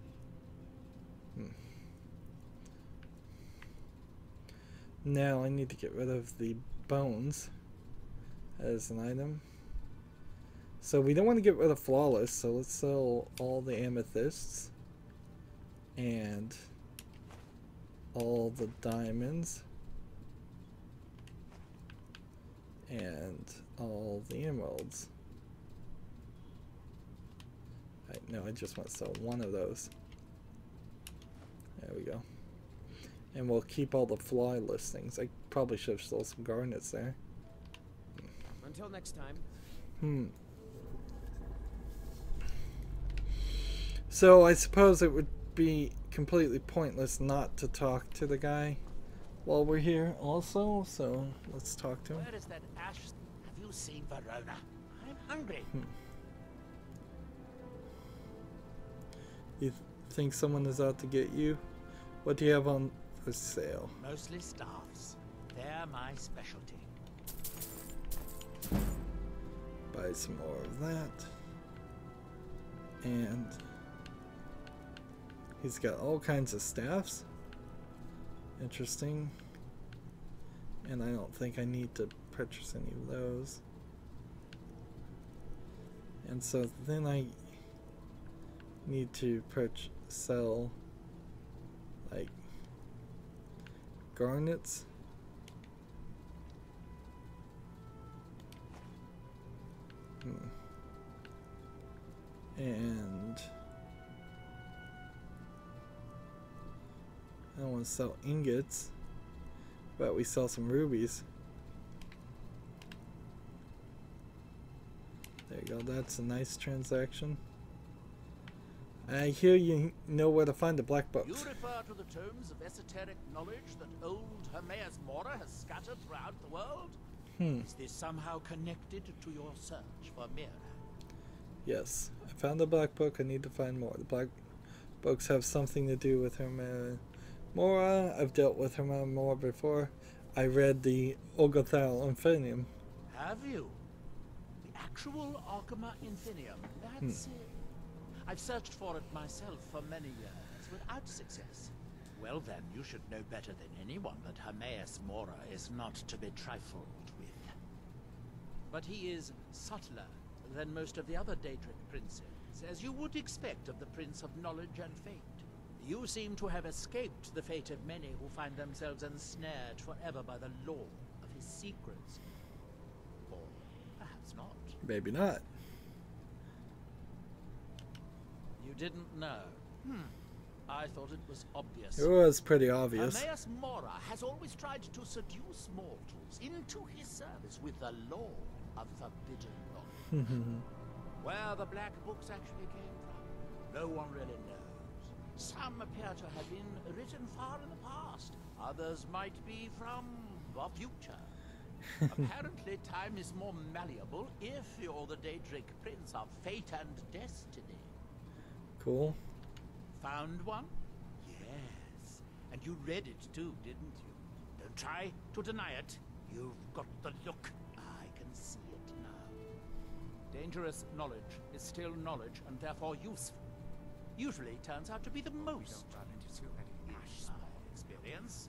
Now I need to get rid of the bones as an item. So we don't want to get rid of flawless, so let's sell all the amethysts and all the diamonds and all the emeralds. No, I just want to sell one of those. There we go. And we'll keep all the fly listings. I probably should have sold some garnets there. Until next time. So I suppose it would be completely pointless not to talk to the guy while we're here also, so let's talk to him. Where is that ash? Have you seen Verona? I'm hungry. You think someone is out to get you? What do you have on for sale? Mostly staffs. They're my specialty. Buy some more of that. And he's got all kinds of staffs. Interesting. And I don't think I need to purchase any of those. And so then I need to sell like garnets. And I don't want to sell ingots, but we sell some rubies. There you go, that's a nice transaction. I hear you know where to find the black books. You refer to the tomes of esoteric knowledge that old Hermaeus Mora has scattered throughout the world? Is this somehow connected to your search for Mira? Yes, I found the black book. I need to find more. The black books have something to do with Hermaeus Mora. I've dealt with Hermaeus Mora before. I read the Ogothal Infinium. Have you? The actual Arkhama Infinium? That's it. I've searched for it myself for many years, without success. Well then, you should know better than anyone that Hermaeus Mora is not to be trifled with. But he is subtler than most of the other Daedric princes, as you would expect of the Prince of Knowledge and Fate. You seem to have escaped the fate of many who find themselves ensnared forever by the law of his secrets. Or perhaps not. Maybe not. You didn't know? I thought it was obvious. It was pretty obvious. Hermaeus Mora has always tried to seduce mortals into his service with the law of forbidden knowledge. Where the black books actually came from, no one really knows. Some appear to have been written far in the past. Others might be from the future. Apparently, time is more malleable if you're the Daedric Prince of Fate and Destiny. Cool. Found one? Yes. And you read it too, didn't you? Don't try to deny it. You've got the look. I can see it now. Dangerous knowledge is still knowledge and therefore useful. Usually turns out to be the most. Run into too many experience.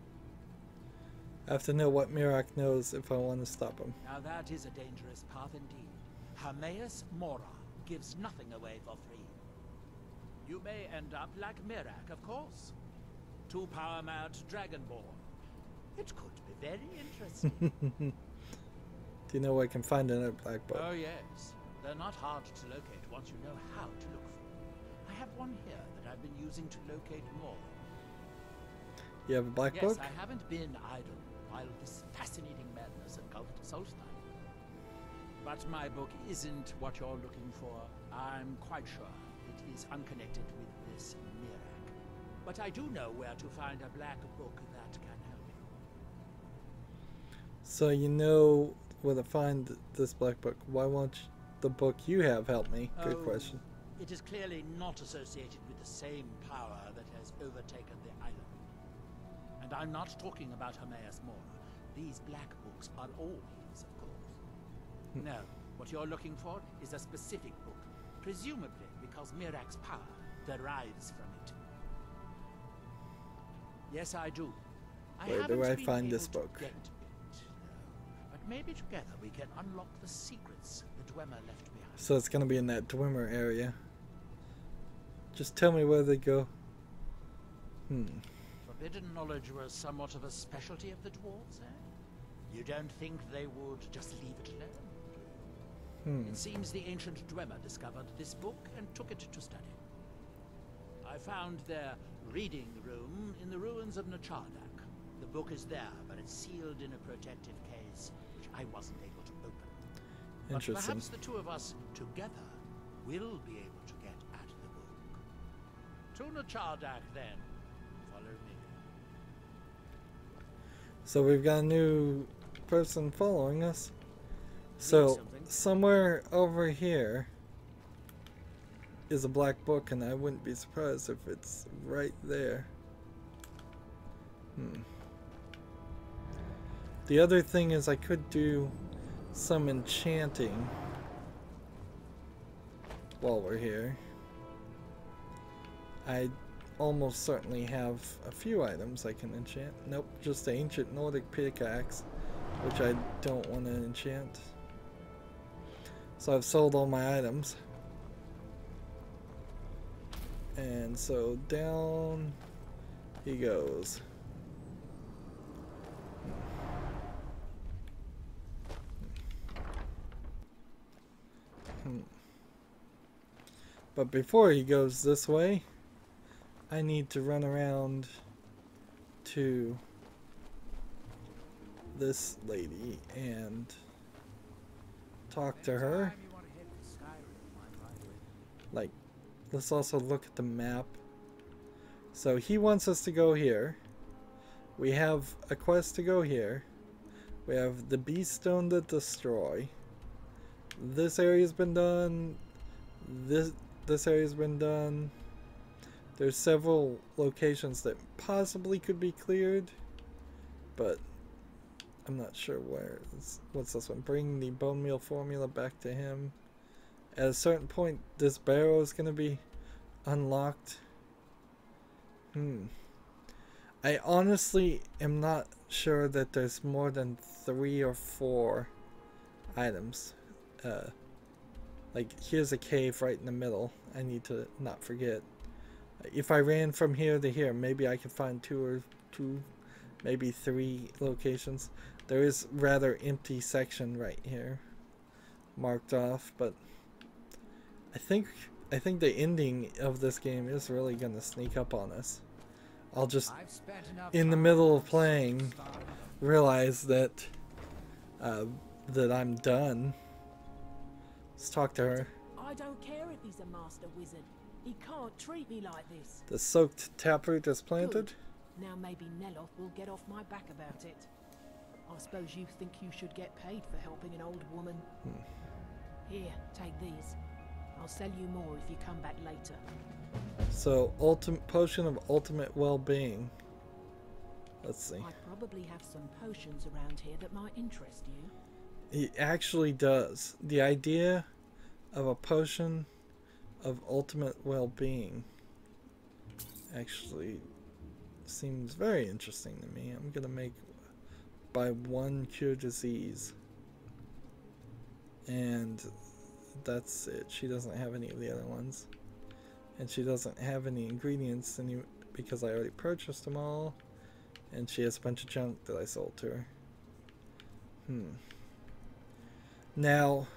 I have to know what Mirak knows if I want to stop him. Now that is a dangerous path indeed. Hermaeus Mora gives nothing away for free. You may end up like Mirak, of course. Too power-mad Dragonborn. It could be very interesting. Do you know where I can find another black book? Oh yes. They're not hard to locate once you know how to look for them. I have one here that I've been using to locate more. You have a black book? Yes, I haven't been idle while this fascinating madness engulfed Solstheim. But my book isn't what you're looking for. I'm quite sure it is unconnected with this Mirak. But I do know where to find a black book that can help you. So you know where to find this black book. Why won't the book you have help me? Good question. It is clearly not associated with the same power that has overtaken the island. And I'm not talking about Hermaeus Mora. These black books are all his, of course. No, what you're looking for is a specific book, presumably because Mirak's power derives from it. Yes, I do. Where do I find this book? Get it, but maybe together we can unlock the secrets the Dwemer left behind. So it's going to be in that Dwemer area. Just tell me where they go. Forbidden knowledge was somewhat of a specialty of the dwarves, eh? You don't think they would just leave it alone? It seems the ancient Dwemer discovered this book and took it to study. I found their reading room in the ruins of Nachardak. The book is there, but it's sealed in a protective case, which I wasn't able to open. Interesting. But perhaps the two of us together will be able to get at the book. To Nachardak, then. Follow me. So we've got a new person following us. So somewhere over here is a black book, and I wouldn't be surprised if it's right there. The other thing is I could do some enchanting while we're here. I almost certainly have a few items I can enchant. Nope, just the ancient Nordic pickaxe, which I don't want to enchant. So I've sold all my items. And so down he goes. But before he goes this way, I need to run around to this lady and talk to her. You want to head like, let's also look at the map. So he wants us to go here. We have a quest to go here. We have the beast stone to destroy. This area's been done. This area's been done. There's several locations that possibly could be cleared, but I'm not sure where. What's this one? Bring the bone meal formula back to him. At a certain point, this barrel is going to be unlocked. I honestly am not sure that there's more than 3 or 4 items. Like, here's a cave right in the middle. I need to not forget. If I ran from here to here, maybe I could find 2, maybe 3 locations. There is rather empty section right here, marked off. But I think the ending of this game is really gonna sneak up on us. I'll just, in the middle of playing, realize that that I'm done. Let's talk to her. I don't care if he's a master wizard. He can't treat me like this. The soaked taproot is planted. Good. Now maybe Neloth will get off my back about it. I suppose you think you should get paid for helping an old woman. Here, take these. I'll sell you more if you come back later. So, potion of ultimate well-being. Let's see. I probably have some potions around here that might interest you. It actually does. The idea of a potion of ultimate well-being actually seems very interesting to me. I'm gonna make by 1 cure disease, and that's it. She doesn't have any of the other ones, and she doesn't have any ingredients because I already purchased them all, and she has a bunch of junk that I sold to her. Now,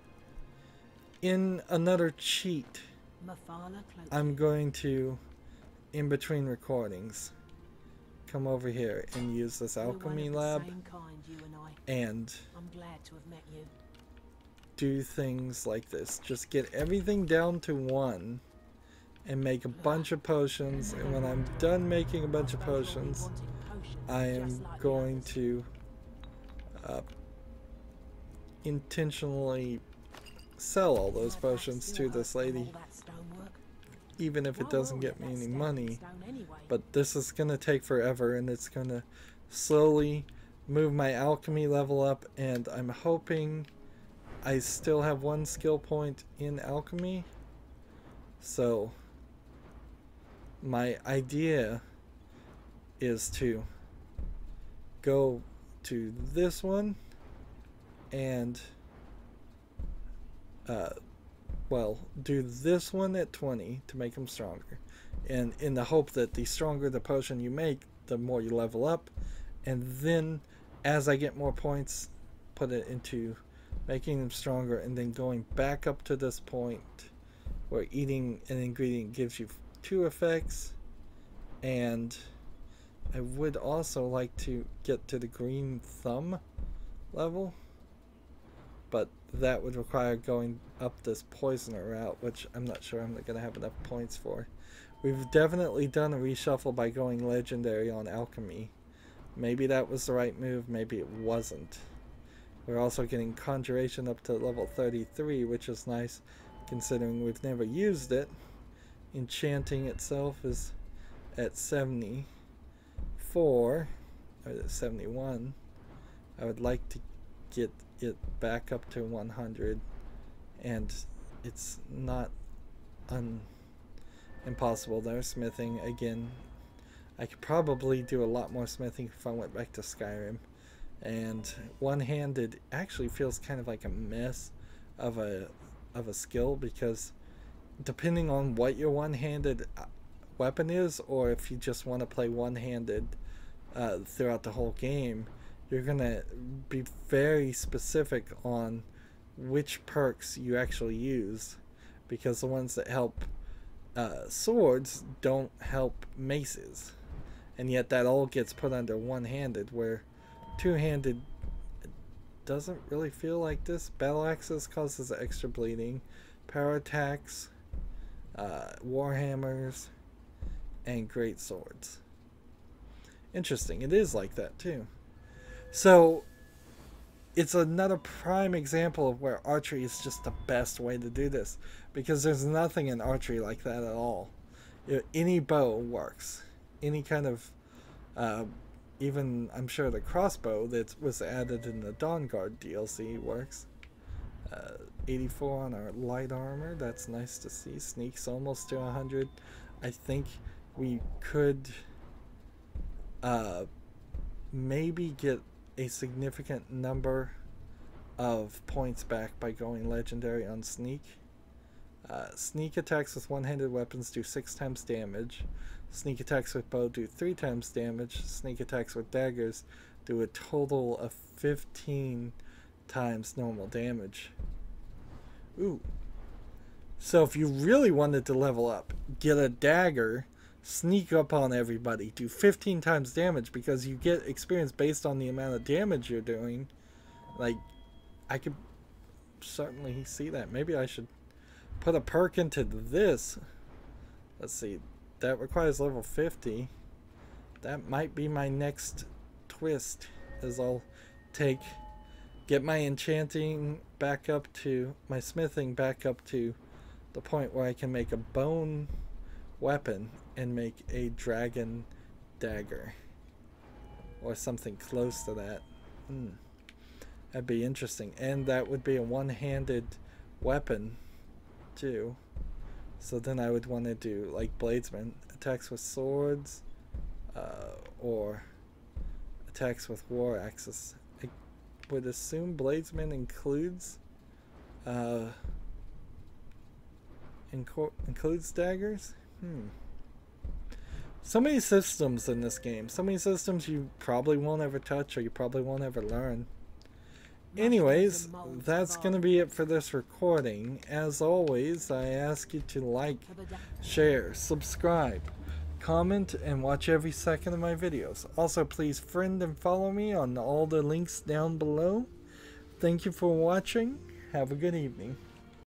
in another cheat, I'm going to, in between recordings, come over here and use this alchemy lab and I'm glad to have met you. Do things like this. Just get everything down to 1 and make a bunch of potions, and when I'm done making a bunch of potions, I am going to intentionally sell all those potions to this lady, even if it doesn't get me any money. But this is gonna take forever, and it's gonna slowly move my alchemy level up, and I'm hoping I still have 1 skill point in alchemy. So my idea is to go to this one and well, do this one at 20 to make them stronger, and in the hope that the stronger the potion you make, the more you level up, and then as I get more points, put it into making them stronger, and then going back up to this point where eating an ingredient gives you 2 effects. And I would also like to get to the green thumb level, but that would require going up this poisoner route, which I'm not sure I'm going to have enough points for. We've definitely done a reshuffle by going legendary on alchemy. Maybe that was the right move, maybe it wasn't. We're also getting conjuration up to level 33, which is nice considering we've never used it. Enchanting itself is at 74, or 71. I would like to get it back up to 100, and it's not impossible there. Smithing, again, I could probably do a lot more smithing if I went back to Skyrim, and one-handed actually feels kind of like a mess of a skill, because depending on what your one-handed weapon is, or if you just want to play one-handed throughout the whole game, you're gonna be very specific on which perks you actually use, because the ones that help swords don't help maces, and yet that all gets put under one-handed, where two-handed doesn't really feel like this. Battle axes causes extra bleeding. Power attacks warhammers, and great swords. Interesting. It is like that too. So it's another prime example of where archery is just the best way to do this, because there's nothing in archery like that at all. Any bow works. Any kind of even, I'm sure, the crossbow that was added in the Dawn Guard DLC works. 84 on our light armor. That's nice to see. Sneaks almost to 100. I think we could maybe get a significant number of points back by going legendary on sneak. Sneak attacks with one-handed weapons do 6 times damage. Sneak attacks with bow do 3 times damage. Sneak attacks with daggers do a total of 15 times normal damage. Ooh. So if you really wanted to level up, get a dagger, sneak up on everybody, do 15 times damage, because you get experience based on the amount of damage you're doing. Like, I could certainly see that. Maybe I should put a perk into this. Let's see. That requires level 50. That might be my next twist, as I'll get my enchanting back up to, my smithing back up to the point where I can make a bone weapon and make a dragon dagger. Or something close to that. That'd be interesting. And that would be a one-handed weapon too. So then I would want to do like bladesman, attacks with swords, or attacks with war axes. I would assume bladesman includes daggers. So many systems in this game. So many systems you probably won't ever touch, or you probably won't ever learn. Anyways, that's going to be it for this recording. As always, I ask you to like, share, subscribe, comment, and watch every second of my videos. Also, please friend and follow me on all the links down below. Thank you for watching. Have a good evening.